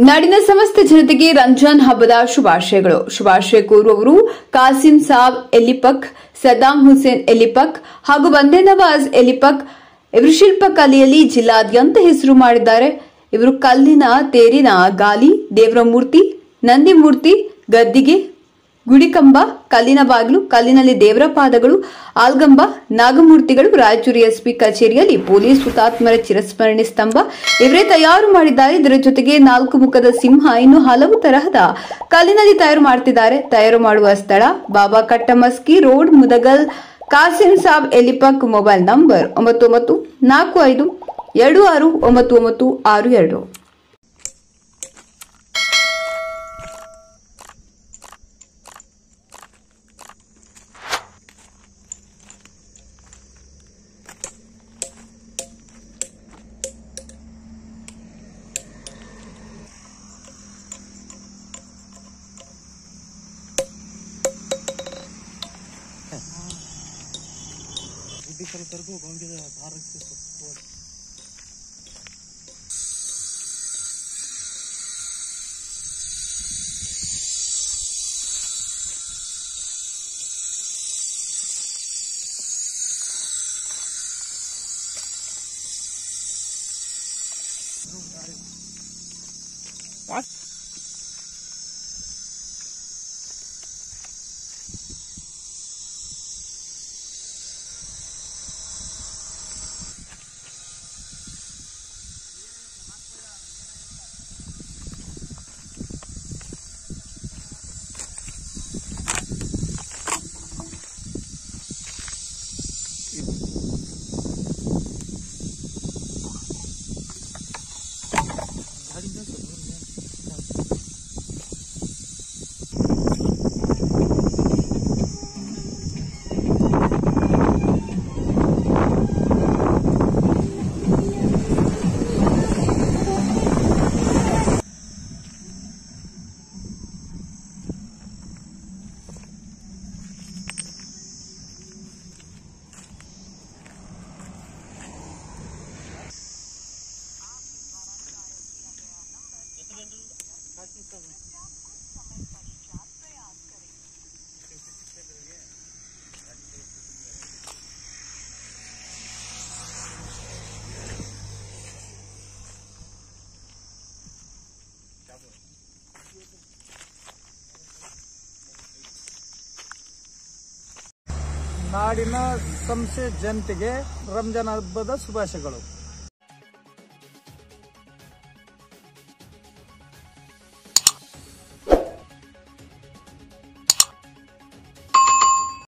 ನಾಡಿನ ಸಮಸ್ತ ಜನತೆಗೆ ರಂಜಾನ್ ಹಬ್ಬದ ಶುಭಾಶಯಗಳು. ಶುಭಾಶಯ ಕೋರುವವರು ಕಾಸಿಂ ಸಾಬ್ ಎಲಿಪಕ್, ಸದ್ದಾಂ ಹುಸೇನ್ ಎಲಿಪಕ್ ಹಾಗೂ ಬಂದೇ ನವಾಜ್ ಎಲಿಪಕ್. ಇವರು ಶಿಲ್ಪಕಲೆಯಲ್ಲಿ ಜಿಲ್ಲಾದ್ಯಂತ ಹೆಸರು ಮಾಡಿದ್ದಾರೆ. ಇವರು ಕಲ್ಲಿನ ತೇರಿನ ಗಾಲಿ, ದೇವರ ಮೂರ್ತಿ, ನಂದಿ ಮೂರ್ತಿ, ಗದ್ದಿಗೆ, ಗುಡಿಕಂಬ, ಕಲ್ಲಿನ ಬಾಗಿಲು, ಕಲ್ಲಿನಲ್ಲಿ ದೇವರ ಪಾದಗಳು, ಆಲ್ಗಂಬ, ನಾಗಮೂರ್ತಿಗಳು, ರಾಯಚೂರು ಎಸ್ಪಿ ಕಚೇರಿಯಲ್ಲಿ ಪೊಲೀಸ್ ಹುತಾತ್ಮರ ಚಿರಸ್ಮರಣೆ ಸ್ತಂಭ ಇವರೇ ತಯಾರು ಮಾಡಿದ್ದಾರೆ. ಇದರ ಜೊತೆಗೆ 4 ಮುಖದ ಸಿಂಹ, ಇನ್ನು ಹಲವು ತರಹದ ಕಲ್ಲಿನಲ್ಲಿ ತಯಾರು ಮಾಡುತ್ತಿದ್ದಾರೆ. ತಯಾರು ಮಾಡುವ ಸ್ಥಳ ಬಾಬಾ ಕಟ್ಟಮಸ್ಕಿ ರೋಡ್, ಮುದಗಲ್. ಕಾಸಿಂ ಸಾಬ್ ಎಲಿಪಕ್. Mobile number 9945269962. What? ನಾಡಿನ ಸಂಸ್ಥೆ ಜನತೆಗೆ ರಂಜಾನ್ ಹಬ್ಬದ ಶುಭಾಶಯಗಳು.